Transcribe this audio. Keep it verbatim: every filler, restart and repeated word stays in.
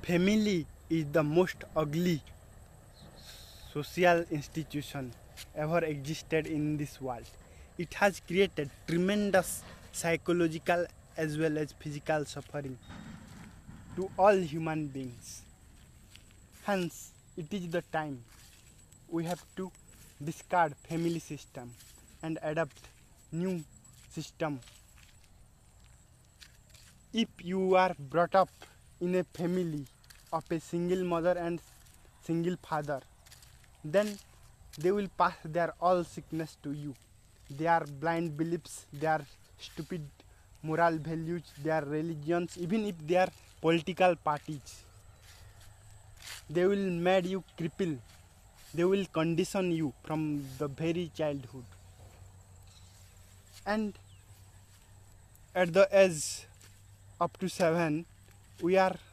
Family is the most ugly social institution ever existed in this world. It has created tremendous psychological as well as physical suffering to all human beings. Hence, it is the time we have to discard family system and adopt new system. If you are brought up in a family of a single mother and single father, then they will pass their all sickness to you. Their blind beliefs, their stupid moral values, their religions, even if they are political parties, they will make you cripple. They will condition you from the very childhood. And at the age up to seven, we are